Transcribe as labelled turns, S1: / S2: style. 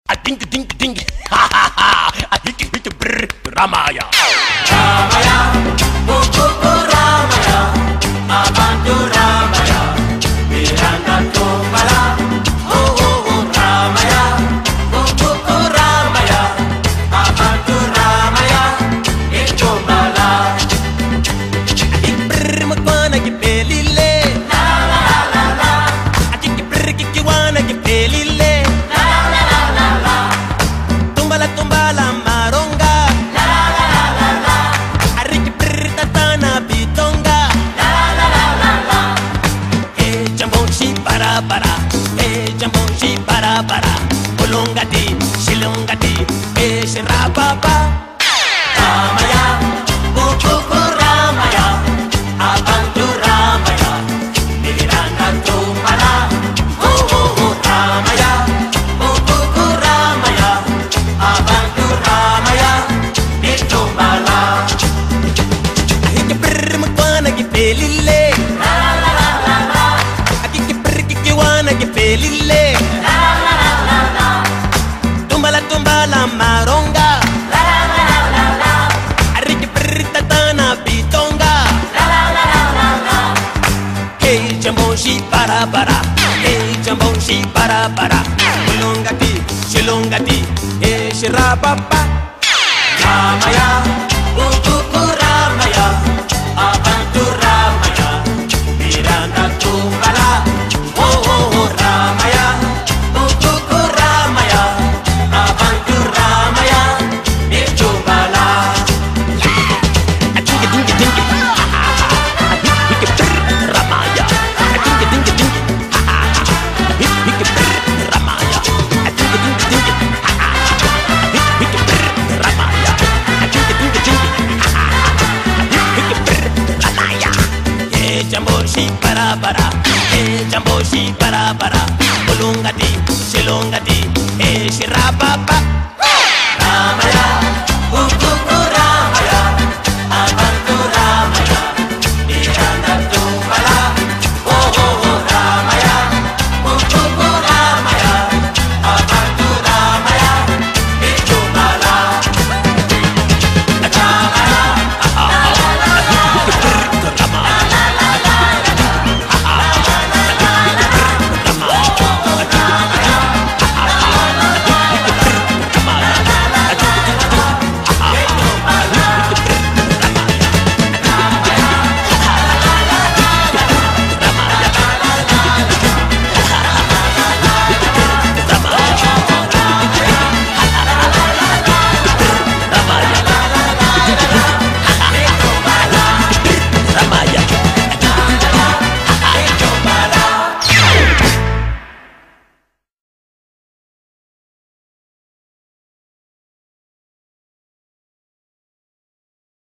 S1: A ding ding ding, ha ha ha. A hiki hiki brr, Ramaya.
S2: Ramaya, Bukuku Ramaya, Abantu Ramaya, Miranda Tumbala, Ramaya, Bukuku Ramaya, Abantu Ramaya, Itumbala.
S1: Brr makwana ki pelile,
S2: La la la la la,
S1: Akiki brr kiki wana ki pelile,
S2: la la la la la,
S1: Tumbala tumbala maronga,
S2: la la la la la,
S1: Ariki brr tatana bitonga,
S2: la la la la la.
S1: jambon shi para, jambon shi para, Ulongati, shilongati, shirapapa.
S2: Ramaya, Bukuku Ramaya, Abantu Ramaya, Miranda Tumbala, Ramaya, Bukuku Ramaya, Abantu Ramaya, Itumbala.
S1: Ahiki brr makwana ki pelile,
S2: La la la la la,
S1: Akiki brr kiki wana ki pelile,
S2: la la la la la,
S1: Tumbala tumbala maronga,
S2: la la la la la,
S1: Ariki brr tatana bitonga.
S2: la la la la la la.
S1: Hey jambon shi para, hey jambon shi para, Ulongati, shilongati, shirapapa.
S2: Ramaya, Bukuku Ramaya, Abantu Ramaya, Miranda Tumbala, Ramaya, Bukuku Ramaya, Abantu Ramaya, Itumbala.
S1: Dingy dingy dingy, ha ha ha. Hiki brr Ramaya. Dingy dingy dingy, ha ha ha. Hiki brr Ramaya. Dingy dingy dingy, ha ha ha. Hiki brr Ramaya. Dingy dingy dingy, ha ha ha. Hiki brr Ramaya. Hey jambo shi para, hey jambo shi para, Ulongati, shilongati, shirapapa.
S2: Ramaya.